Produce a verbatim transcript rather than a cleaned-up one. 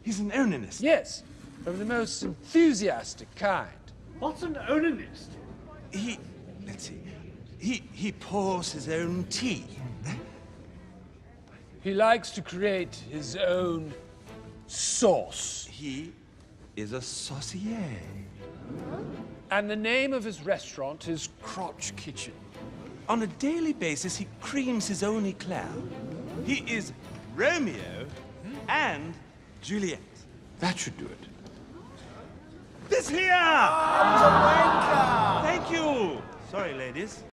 He's an onanist. Yes, of the most enthusiastic kind. What's an onanist? He, let's see, he, he pours his own tea. He likes to create his own sauce. He is a saucier. And the name of his restaurant is Crotch Kitchen. On a daily basis, he creams his own eclair. He is Romeo and Juliet. That should do it. This here! I'm the wanker! Thank you! Sorry, ladies.